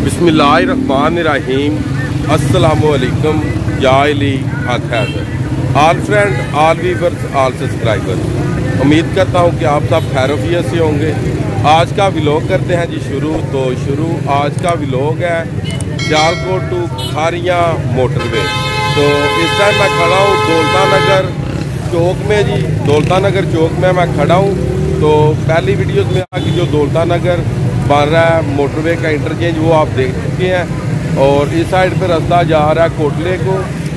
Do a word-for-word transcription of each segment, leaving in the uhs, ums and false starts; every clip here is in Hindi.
बिस्मिल्लाहिर्रहमानिर्रहीम अस्सलामुअलैकुम याली आखैर all friend all viewers all subscribers, उम्मीद करता हूँ कि आप सब खैरियत से होंगे। आज का व्लॉग करते हैं जी शुरू। तो शुरू आज का व्लॉग है सियालकोट टू खारियाँ मोटरवे। तो इस टाइम मैं खड़ा हूँ दौलता नगर चौक में जी। दौलता नगर चौक में मैं खड़ा हूँ। तो पहली वीडियोस में आके जो दौलता नगर बन रहा है मोटरवे का इंटरचेंज वो आप देख चुके हैं। और इस साइड पे रास्ता जा रहा है कोटले को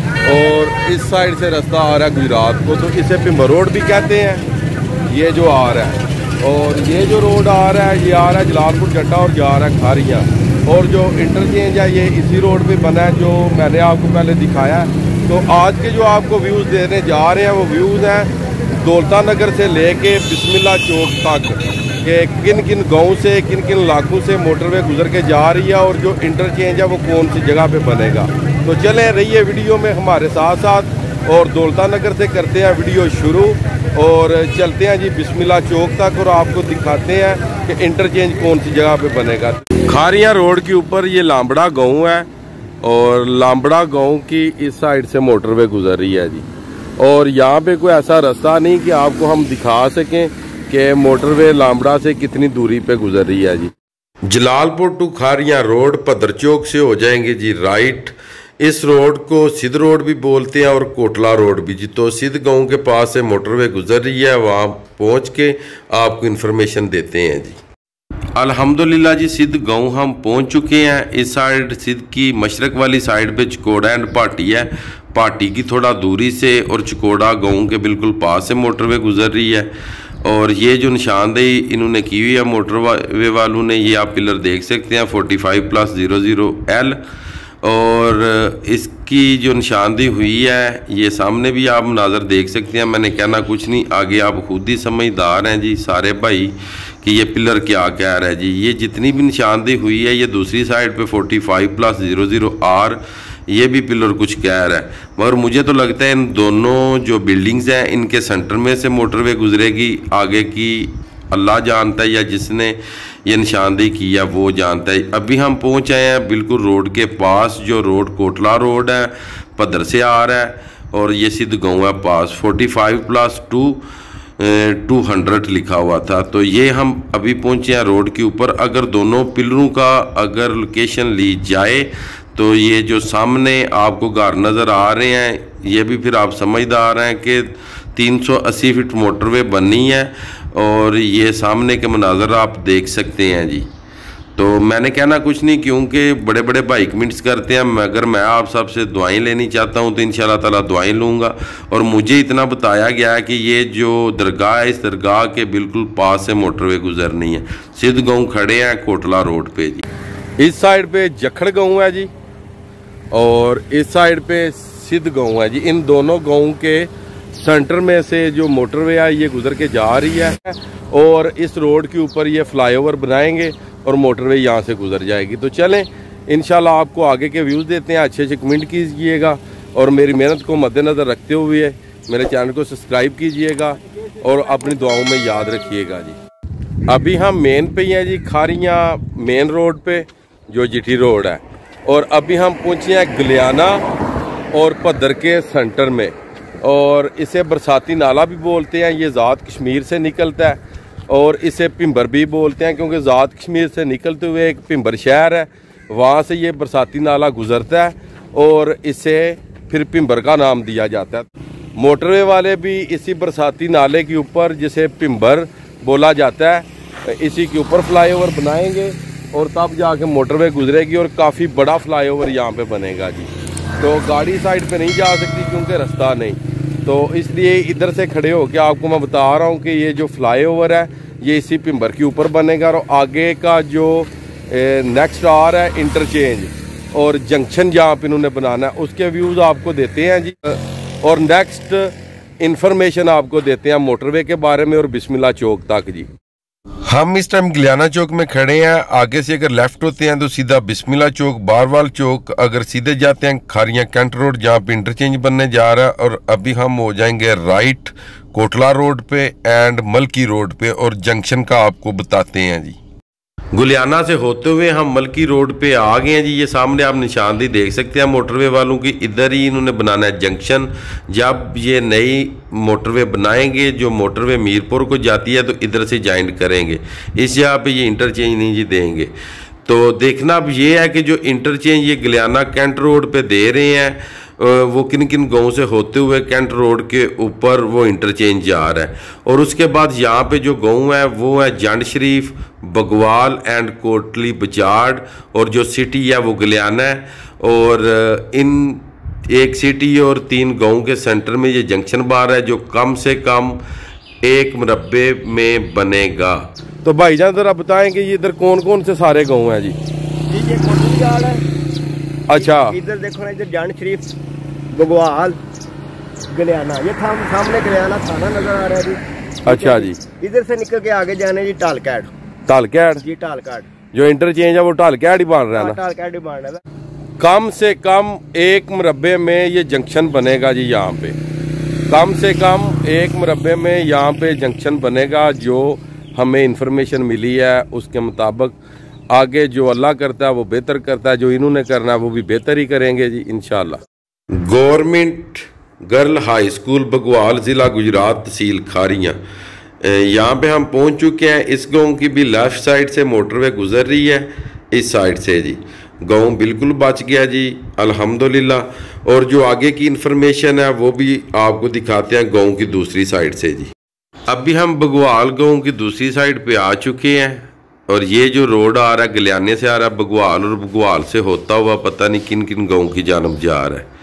और इस साइड से रास्ता आ रहा है गुजरात को। तो इसे पिंबर रोड भी कहते हैं ये जो आ रहा है। और ये जो रोड आ रहा है ये आ रहा है जलालपुर जट्टा और जा रहा है खारियाँ। और जो इंटरचेंज है ये इसी रोड पे बना है जो मैंने आपको पहले दिखाया है। तो आज के जो आपको व्यूज़ देने जा रहे हैं वो व्यूज़ हैं दौलता नगर से लेके बिस्मिल्लाह चौक तक कि किन किन गाँव से किन किन इलाकों से मोटरवे गुजर के जा रही है और जो इंटरचेंज है वो कौन सी जगह पे बनेगा। तो चलें रहिए वीडियो में हमारे साथ साथ और दौलता नगर से करते हैं वीडियो शुरू और चलते हैं जी बिस्मिल्लाह चौक तक और आपको दिखाते हैं कि इंटरचेंज कौन सी जगह पे बनेगा। खारियाँ रोड के ऊपर ये लांबड़ा गाँव है और लांबड़ा गाँव की इस साइड से मोटरवे गुजर रही है जी। और यहाँ पे कोई ऐसा रास्ता नहीं कि आपको हम दिखा सकें कि मोटरवे लांबड़ा से कितनी दूरी पे गुजर रही है जी। जलालपुर टू खारियाँ रोड पदर चौक से हो जाएंगे जी राइट। इस रोड को सिद्ध रोड भी बोलते हैं और कोटला रोड भी जी। तो सिद्ध गांव के पास से मोटरवे गुजर रही है, वहाँ पहुँच के आपको इन्फॉर्मेशन देते हैं जी। अल्हम्दुलिल्लाह जी सिद्ध गांव हम पहुँच चुके हैं। इस साइड सिद्ध की मशरक वाली साइड पे चकोड़ा एंड पार्टी है। पार्टी की थोड़ा दूरी से और चकोड़ा गांव के बिल्कुल पास से मोटरवे गुजर रही है। और ये जो निशानदेही इन्होंने की हुई है मोटरवे वालों ने, ये आप पिलर देख सकते हैं forty five plus zero zero L. और इसकी जो निशानदेही हुई है ये सामने भी आप नाज़र देख सकते हैं। मैंने कहना कुछ नहीं, आगे आप खुद ही समझदार हैं जी सारे भाई कि ये पिलर क्या कह रहा है जी। ये जितनी भी निशानदेही हुई है ये दूसरी साइड पे forty five plus zero zero R ये भी पिलर कुछ कह रहा है। मगर मुझे तो लगता है इन दोनों जो बिल्डिंग्स हैं इनके सेंटर में से मोटरवे गुजरेगी। आगे की अल्लाह जानता है या जिसने ये निशानदेही की है वो जानता है। अभी हम पहुंच आए हैं बिल्कुल रोड के पास। जो रोड कोटला रोड है पदर से आ रहा है और ये सिद्ध गाँव है पास। Forty five plus two two hundred लिखा हुआ था। तो ये हम अभी पहुंचे हैं रोड के ऊपर। अगर दोनों पिलरों का अगर लोकेशन ली जाए तो ये जो सामने आपको घर नज़र आ रहे हैं ये भी फिर आप समझदार हैं कि तीन सौ अस्सी फीट मोटरवे बननी है। और ये सामने के मनाजर आप देख सकते हैं जी। तो मैंने कहना कुछ नहीं क्योंकि बड़े बड़े भाई कमेंट्स करते हैं, मगर मैं आप सबसे दुआएं लेनी चाहता हूं तो इंशाल्लाह ताला दुआएं लूँगा। और मुझे इतना बताया गया है कि ये जो दरगाह है इस दरगाह के बिल्कुल पास से मोटरवे गुजरनी है। सिद्ध गाँव खड़े हैं कोटला रोड पे जी। इस साइड पे जखड़ गाँव है जी और इस साइड पे सिद्ध गाँव है जी। इन दोनों गाँव के सेंटर में से जो मोटरवे है ये गुजर के जा रही है और इस रोड के ऊपर ये फ्लाईओवर बनाएंगे और मोटरवे यहाँ से गुजर जाएगी। तो चलें इंशाल्लाह आपको आगे के व्यूज़ देते हैं। अच्छे अच्छे कमेंट कीजिएगा और मेरी मेहनत को मद्देनज़र रखते हुए मेरे चैनल को सब्सक्राइब कीजिएगा और अपनी दुआओं में याद रखिएगा जी। अभी हम मेन पे ही हैं जी खारियाँ मेन रोड पे जो जिठी रोड है। और अभी हम पहुँचे हैं गलियाना और पदर के सेंटर में और इसे बरसाती नाला भी बोलते हैं। ये ज़ात कश्मीर से निकलता है और इसे पिंबर भी बोलते हैं क्योंकि ज़ात कश्मीर से निकलते हुए एक पिंबर शहर है वहाँ से ये बरसाती नाला गुजरता है और इसे फिर पिंबर का नाम दिया जाता है। मोटरवे वाले भी इसी बरसाती नाले के ऊपर जिसे पिंबर बोला जाता है इसी के ऊपर फ्लाईओवर बनाएंगे और तब जाके मोटरवे गुजरेगी और काफ़ी बड़ा फ्लाईओवर यहाँ पे बनेगा जी। तो गाड़ी साइड पे नहीं जा सकती क्योंकि रास्ता नहीं। तो इसलिए इधर से खड़े हो के आपको मैं बता रहा हूँ कि ये जो फ्लाईओवर है ये इसी पिंबर के ऊपर बनेगा। और आगे का जो नेक्स्ट आ रहा है इंटरचेंज और जंक्शन जहाँ पे इन्होंने बनाना है उसके व्यूज़ आपको देते हैं जी। और नेक्स्ट इंफॉर्मेशन आपको देते हैं मोटरवे के बारे में और बिस्मिल्लाह चौक तक जी। हम इस टाइम गलियाना चौक में खड़े हैं। आगे से अगर लेफ्ट होते हैं तो सीधा बिस्मिल्लाह चौक बारवाल चौक, अगर सीधे जाते हैं खारियाँ कैंट रोड जहाँ पे इंटरचेंज बनने जा रहा है। और अभी हम हो जाएंगे राइट कोटला रोड पे एंड मलकी रोड पे और जंक्शन का आपको बताते हैं जी। गुलियाना से होते हुए हम मलकी रोड पे आ गए हैं जी। ये सामने आप निशानदेही देख सकते हैं मोटरवे वालों की। इधर ही इन्होंने बनाना है जंक्शन। जब ये नई मोटरवे बनाएंगे जो मोटरवे मीरपुर को जाती है तो इधर से ज्वाइन करेंगे। इस जगह पे ये इंटरचेंज नहीं जी देंगे। तो देखना अब ये है कि जो इंटरचेंज ये गुलियाना कैंट रोड पे दे रहे हैं वो किन किन गाँव से होते हुए कैंट रोड के ऊपर वो इंटरचेंज जा रहा है। और उसके बाद यहाँ पे जो गाँव है वो है जंड शरीफ, बगवाल एंड कोटली बचाड़, और जो सिटी है वो गुलियाना है। और इन एक सिटी और तीन गाँव के सेंटर में ये जंक्शन बार है जो कम से कम एक मुरब्बे में बनेगा। तो भाईजान ज़रा बताएं कि ये इधर कौन कौन से सारे गाँव हैं जी? जी ये कोटली बचाड़ है। अच्छा, इधर देखो ना, इधर जंड शरीफ, बगवाल, गुलियाना, ये सामने गुलियाना थाना नजर आ रहा है जी। अच्छा जी। इधर से निकल के आगे जाने जी टालकैट। टालकैट जी टालकैट जो इंटरचेंज है वो टालकैट ही बन रहा है ना? टालकैट ही बन रहा है। कम से कम एक मुरब्बे में ये जंक्शन बनेगा जी। यहाँ पे कम से कम एक मुरब्बे में यहाँ पे जंक्शन बनेगा। जो हमें इंफॉर्मेशन मिली है उसके मुताबिक आगे जो अल्लाह करता है वो बेहतर करता है। जो इन्होंने करना है वो भी बेहतर ही करेंगे जी इंशाल्लाह। Government girl high school Bagwal, ज़िला गुजरात, तहसील खारियाँ, यहाँ पे हम पहुँच चुके हैं। इस गांव की भी लेफ़्ट साइड से मोटरवे गुजर रही है, इस साइड से जी। गांव बिल्कुल बच गया जी अल्हम्दुलिल्लाह। और जो आगे की इंफॉर्मेशन है वो भी आपको दिखाते हैं गांव की दूसरी साइड से जी। अभी हम बगवाल गांव की दूसरी साइड पे आ चुके हैं। और ये जो रोड आ रहा है गुलियाने से आ रहा है बगवाल, और बगवाल से होता हुआ पता नहीं किन किन गाँव की जानब जा रहा है।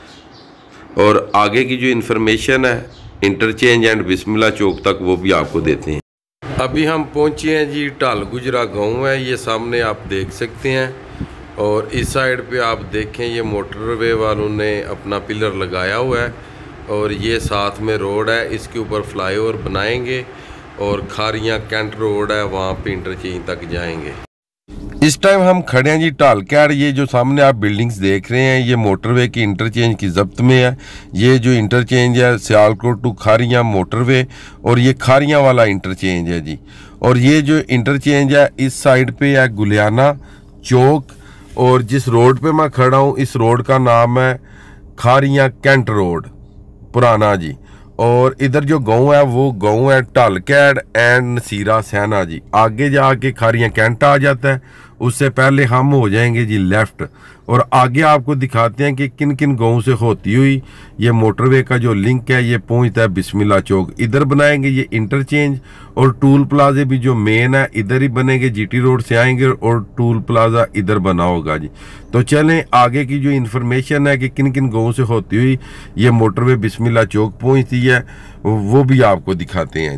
और आगे की जो इन्फॉर्मेशन है इंटरचेंज एंड बिस्मिल्लाह चौक तक वो भी आपको देते हैं। अभी हम पहुंचे हैं जी टाल गुजरा गाँव है, ये सामने आप देख सकते हैं। और इस साइड पे आप देखें ये मोटरवे वालों ने अपना पिलर लगाया हुआ है। और ये साथ में रोड है, इसके ऊपर फ्लाईओवर बनाएंगे और खारियाँ कैंट रोड है वहाँ पे इंटरचेंज तक जाएंगे। इस टाइम हम खड़े हैं जी टालकैट। ये जो सामने आप बिल्डिंग्स देख रहे हैं ये मोटरवे की इंटरचेंज की जब्त में है। ये जो इंटरचेंज है सियालकोट टू खारियाँ मोटरवे, और ये खारियाँ वाला इंटरचेंज है जी। और ये जो इंटरचेंज है इस साइड पे है गुलियाना चौक। और जिस रोड पे मैं खड़ा हूँ इस रोड का नाम है खारियाँ कैंट रोड पुराना जी। और इधर जो गाँव है वो गाँव है टालकैट एंड नसीरा सैना जी। आगे जाके खारियाँ कैंट आ जाता है, उससे पहले हम हो जाएंगे जी लेफ्ट। और आगे आपको दिखाते हैं कि किन किन गाँव से होती हुई ये मोटरवे का जो लिंक है ये पहुंचता है बिस्मिल्लाह चौक। इधर बनाएंगे ये इंटरचेंज, और टूल प्लाजे भी जो मेन है इधर ही बनेंगे। जीटी रोड से आएंगे और टूल प्लाजा इधर बना होगा जी। तो चलें आगे की जो इन्फॉर्मेशन है कि किन किन गाँव से होती हुई ये मोटरवे बिस्मिल्लाह चौक पहुँचती है वो भी आपको दिखाते हैं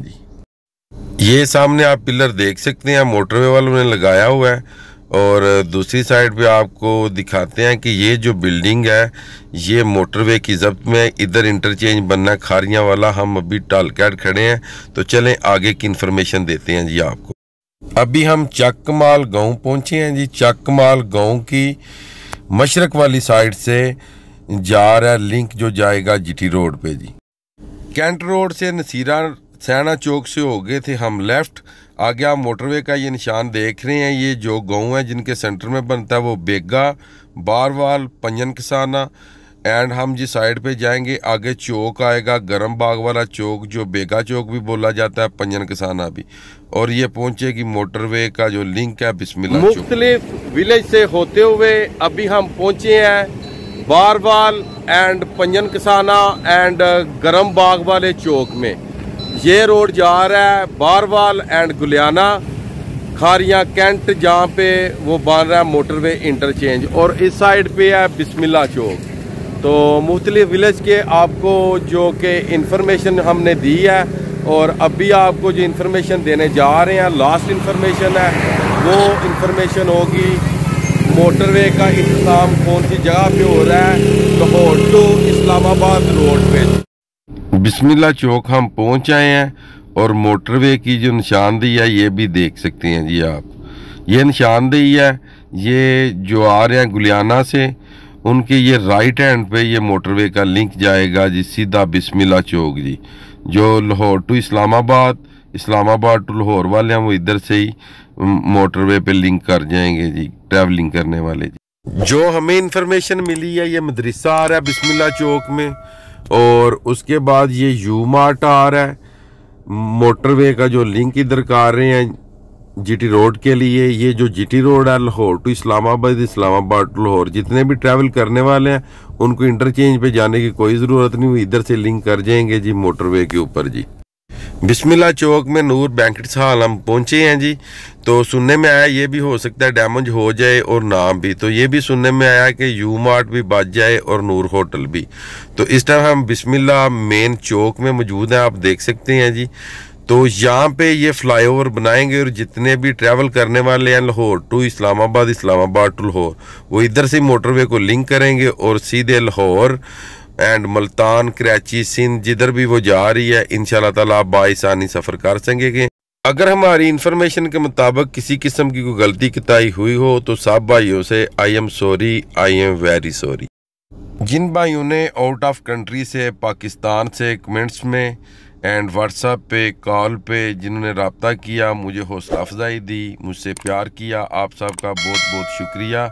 जी। ये सामने आप पिलर देख सकते हैं मोटरवे वालों ने लगाया हुआ है। और दूसरी साइड पे आपको दिखाते हैं कि ये जो बिल्डिंग है ये मोटरवे की जब्त में। इधर इंटरचेंज बनना खारियाँ वाला। हम अभी टालकैट खड़े हैं तो चलें आगे की इन्फॉर्मेशन देते हैं जी आपको। अभी हम चकमाल गांव पहुंचे हैं जी। चकमाल गांव की मशरक वाली साइड से जा रहा है लिंक जो जाएगा जीटी रोड पे जी। कैंट रोड से नसीरा सैना चौक से हो गए थे हम लेफ्ट। आगे आप मोटरवे का ये निशान देख रहे हैं। ये जो गाँव है जिनके सेंटर में बनता है वो बेगा, बारवाल, पंजन किसाना। एंड हम जिस साइड पे जाएंगे आगे चौक आएगा गरम बाग वाला चौक, जो बेगा चौक भी बोला जाता है, पंजन किसाना भी। और ये पहुंचेगी मोटरवे का जो लिंक है बिस्मिल्लाह चौक। मुख्तलिफ विलेज से होते हुए अभी हम पहुंचे हैं बारवाल एंड पंजन किसाना एंड गरम बाग वाले चौक में। ये रोड जा रहा है बारवाल एंड गुलियाना खारियाँ कैंट, जहाँ पे वो बन रहा है मोटरवे इंटरचेंज। और इस साइड पे है बिस्मिल्लाह चौक। तो मुख्तलिफ विलेज के आपको जो कि इंफॉर्मेशन हमने दी है। और अभी आपको जो इंफॉर्मेशन देने जा रहे हैं लास्ट इंफॉर्मेशन है वो इंफॉर्मेशन होगी मोटरवे का इंतजाम कौन सी जगह पे हो रहा है। लाहौर टू इस्लामाबाद रोड पे बिस्मिल्लाह चौक हम पहुंच आए हैं। और मोटरवे की जो निशानदेही है ये भी देख सकते हैं जी आप। ये निशानदेही है ये जो आ रहे हैं गुलियाना से, उनके ये राइट हैंड पे ये मोटरवे का लिंक जाएगा जी सीधा बिस्मिल्लाह चौक जी। जो लाहौर टू इस्लामाबाद, इस्लामाबाद टू लाहौर वाले हैं वो इधर से ही मोटरवे पे लिंक कर जाएंगे जी ट्रैवलिंग करने वाले जी। जो हमें इंफॉर्मेशन मिली है, ये मदरसा आ रहा है बिस्मिल्लाह चौक में, और उसके बाद ये यू मार्ट आ रहा है। मोटरवे का जो लिंक इधर कर रहे हैं जीटी रोड के लिए, ये जो जीटी रोड है लाहौर टू इस्लामाबाद, इस्लामाबाद टू लाहौर, जितने भी ट्रैवल करने वाले हैं उनको इंटरचेंज पे जाने की कोई ज़रूरत नहीं हुई, इधर से लिंक कर जाएंगे जी मोटरवे के ऊपर जी। बिस्मिल्लाह चौक में नूर बैंकेट्स हॉल हम पहुंचे हैं जी। तो सुनने में आया ये भी हो सकता है डैमेज हो जाए और नाम भी, तो ये भी सुनने में आया कि यू मार्ट भी बच जाए और नूर होटल भी। तो इस टाइम हम बिस्मिल्लाह मेन चौक में मौजूद हैं, आप देख सकते हैं जी। तो यहाँ पे ये फ्लाईओवर बनाएंगे और जितने भी ट्रैवल करने वाले हैं लाहौर टू इस्लामाबाद, इस्लामाबाद टू लाहौर, वो इधर से मोटरवे को लिंक करेंगे और सीधे लाहौर एंड मुल्तान, कराची, सिंध जिधर भी वो जा रही है इंशाल्लाह ताला आप बाइसानी सफ़र कर सकेंगे। अगर हमारी इंफॉर्मेशन के मुताबिक किसी किस्म की कोई गलती किताई हुई हो तो सब भाइयों से I am sorry, I am very sorry. जिन भाइयों ने आउट ऑफ कंट्री से, पाकिस्तान से कमेंट्स में एंड व्हाट्सएप पे, कॉल पे जिन्होंने रब्ता किया, मुझे हौसला अफजाई दी, मुझसे प्यार किया, आप सबका बहुत बहुत शुक्रिया।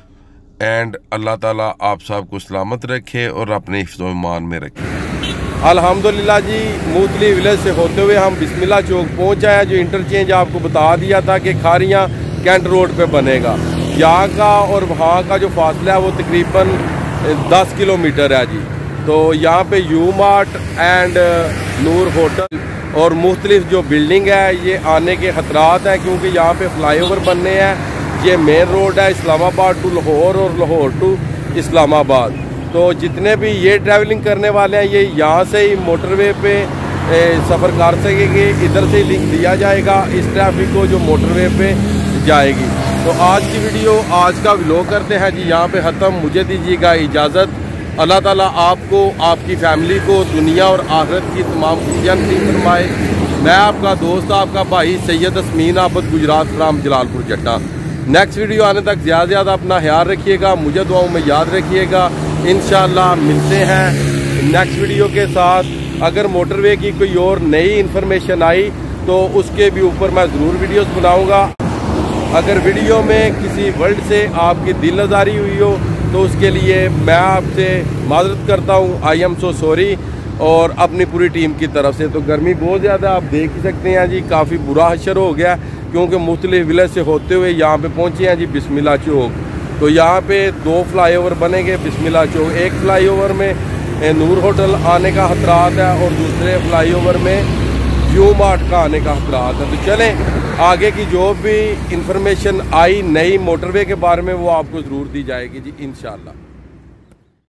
एंड अल्लाह ताला आप सबको सलामत रखे और अपने हिफ्ज़ो ईमान में रखे। अल्हम्दुलिल्लाह जी, मूतली विलेज से होते हुए हम बिस्मिल्लाह चौक पहुँच आए। जो इंटरचेंज आपको बता दिया था कि खारियाँ कैंट रोड पे बनेगा, यहाँ का और वहाँ का जो फासला है वो तकरीबन दस किलोमीटर है जी। तो यहाँ पे U mart and Noor hotel और मुख्तलिफ जो बिल्डिंग है ये आने के ख़तरात हैं, क्योंकि यहाँ पे फ्लाईओवर बनने हैं। ये मेन रोड है इस्लामाबाद टू लाहौर और लाहौर टू इस्लामाबाद। तो जितने भी ये ट्रैवलिंग करने वाले हैं ये यहाँ से ही मोटरवे पे सफ़र कर सकेंगे, इधर से ही लिंक दिया जाएगा इस ट्रैफिक को जो मोटरवे पे जाएगी। तो आज की वीडियो, आज का व्लॉग करते हैं जी यहाँ पे ख़त्म। मुझे दीजिएगा इजाज़त। अल्लाह ताला आपको, आपकी फैमिली को दुनिया और आखिरत की तमाम खुशियाँ नसीब फरमाए। मैं आपका दोस्त, आपका भाई Syed Asmeen Abad, Gujarat from Jalalpur Jatta. Next video आने तक ज़्यादा से ज़्यादा अपना ख्याल रखिएगा, मुझे दुआओं में याद रखिएगा। इंशाल्लाह मिलते हैं नेक्स्ट वीडियो के साथ। अगर मोटरवे की कोई और नई इन्फॉर्मेशन आई तो उसके भी ऊपर मैं ज़रूर वीडियोस बनाऊंगा। अगर वीडियो में किसी वर्ड से आपकी दिल आज़ारी हुई हो तो उसके लिए मैं आपसे माजरत करता हूँ, आई एम सो सॉरी, और अपनी पूरी टीम की तरफ से। तो गर्मी बहुत ज़्यादा आप देख ही सकते हैं जी, काफ़ी बुरा हशर हो गया क्योंकि मुख्तलिफ विलेज से होते हुए यहाँ पे पहुँचे हैं जी बिस्मिल्लाह चौक। तो यहाँ पे दो फ्लाईओवर बनेंगे बिस्मिल्लाह चौक। एक फ्लाईओवर में नूर होटल आने का खतरात है और दूसरे फ्लाईओवर में यू मार्ट का आने का खतरात है। तो चलें, आगे की जो भी इंफॉर्मेशन आई नई मोटरवे के बारे में वो आपको ज़रूर दी जाएगी जी इंशाल्लाह।